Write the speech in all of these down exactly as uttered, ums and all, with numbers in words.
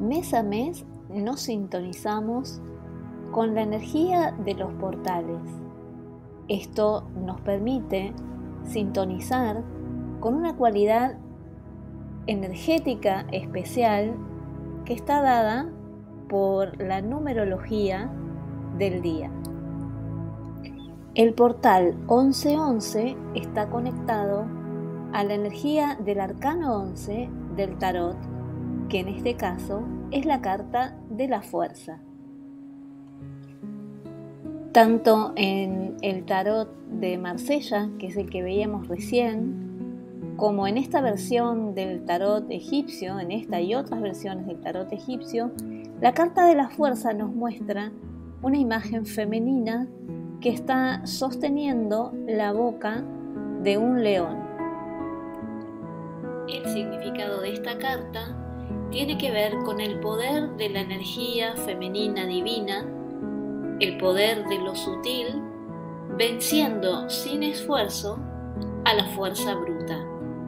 mes a mes nos sintonizamos con la energía de los portales. Esto nos permite sintonizar con una cualidad energética especial que está dada por la numerología del día. El portal once once está conectado a la energía del arcano once del tarot, que en este caso es la carta de la fuerza. Tanto en el tarot de Marsella, que es el que veíamos recién, como en esta versión del tarot egipcio, en esta y otras versiones del tarot egipcio, la carta de la fuerza nos muestra una imagen femenina que está sosteniendo la boca de un león. El significado de esta carta tiene que ver con el poder de la energía femenina divina, el poder de lo sutil, venciendo sin esfuerzo a la fuerza bruta.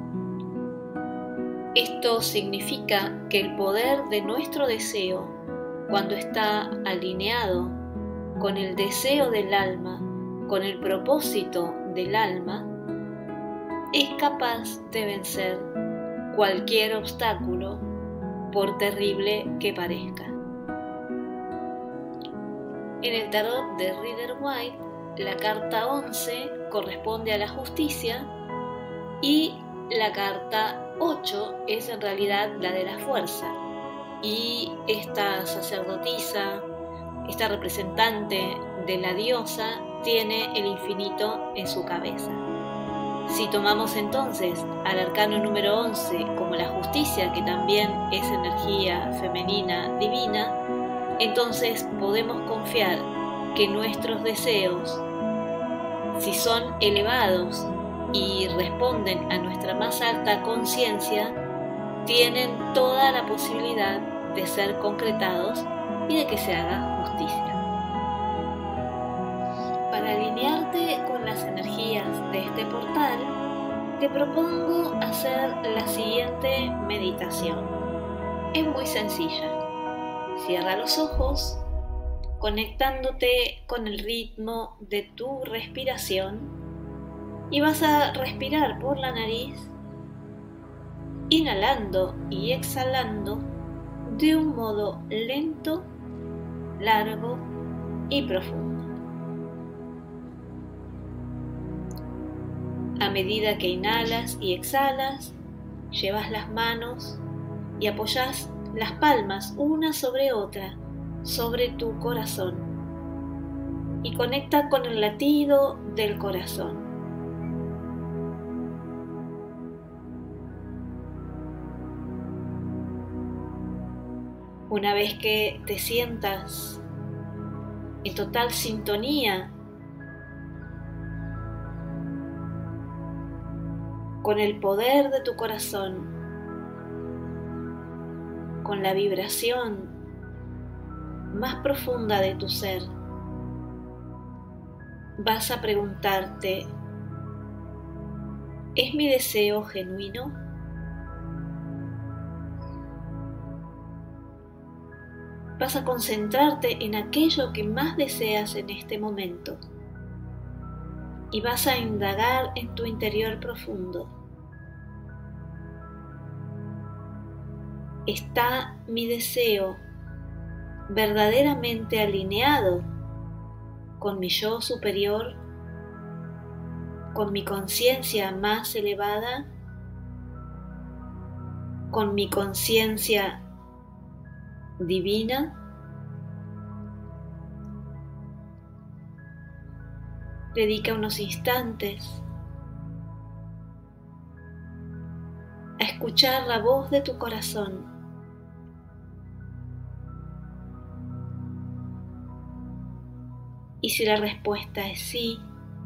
Esto significa que el poder de nuestro deseo, cuando está alineado con el deseo del alma, con el propósito del alma, es capaz de vencer cualquier obstáculo, por terrible que parezca. En el tarot de Rider-Waite, la carta once corresponde a la justicia y la carta ocho es en realidad la de la fuerza. Y esta sacerdotisa, esta representante de la diosa, tiene el infinito en su cabeza. Si tomamos entonces al arcano número once como la justicia, que también es energía femenina divina, entonces podemos confiar que nuestros deseos, si son elevados y responden a nuestra más alta conciencia, tienen toda la posibilidad de ser concretados y de que se haga justicia. Para alinearte con las energías de este portal, te propongo hacer la siguiente meditación. Es muy sencilla. Cierra los ojos, conectándote con el ritmo de tu respiración, y vas a respirar por la nariz, inhalando y exhalando de un modo lento, largo y profundo. A medida que inhalas y exhalas, llevas las manos y apoyas las palmas una sobre otra sobre tu corazón y conecta con el latido del corazón. Una vez que te sientas en total sintonía con el poder de tu corazón, con la vibración más profunda de tu ser, vas a preguntarte: ¿es mi deseo genuino? Vas a concentrarte en aquello que más deseas en este momento y vas a indagar en tu interior profundo. ¿Está mi deseo verdaderamente alineado con mi yo superior, con mi conciencia más elevada, con mi conciencia divina? Dedica unos instantes a escuchar la voz de tu corazón. Y si la respuesta es sí,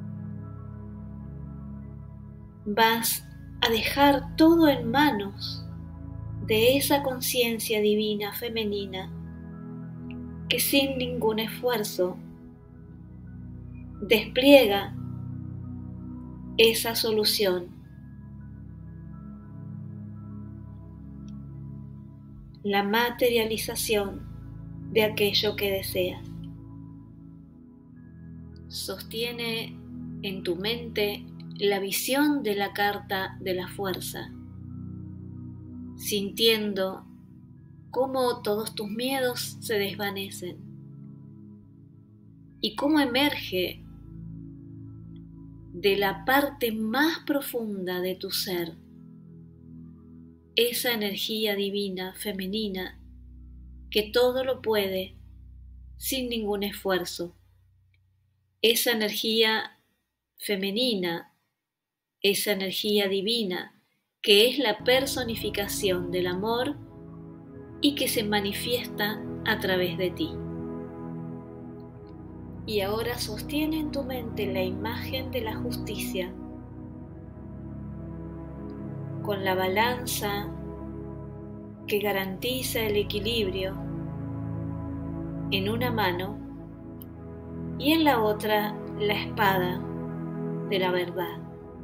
vas a dejar todo en manos de esa conciencia divina femenina que sin ningún esfuerzo despliega esa solución. la materialización de aquello que deseas. Sostiene en tu mente la visión de la carta de la fuerza, sintiendo cómo todos tus miedos se desvanecen y cómo emerge de la parte más profunda de tu ser esa energía divina femenina que todo lo puede sin ningún esfuerzo. Esa energía femenina, esa energía divina que es la personificación del amor y que se manifiesta a través de ti. Y ahora sostiene en tu mente la imagen de la justicia con la balanza que garantiza el equilibrio en una mano y en la otra la espada de la verdad.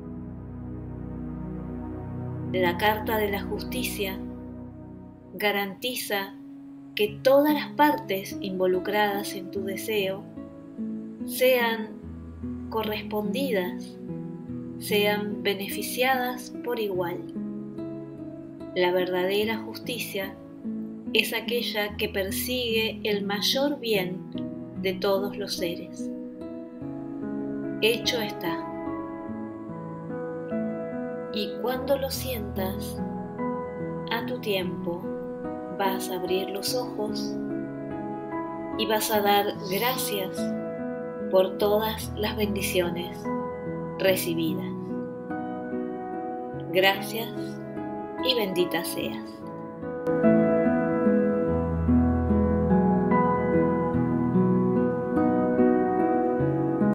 La carta de la justicia garantiza que todas las partes involucradas en tu deseo sean correspondidas, sean beneficiadas por igual. La verdadera justicia es aquella que persigue el mayor bien de todos los seres. Hecho está. Y cuando lo sientas, a tu tiempo, vas a abrir los ojos y vas a dar gracias por todas las bendiciones recibidas. Gracias y bendita seas.